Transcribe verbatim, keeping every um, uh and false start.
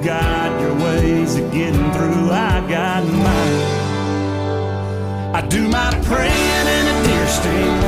got your ways of getting through, I got mine. I do my praying in a deer stand,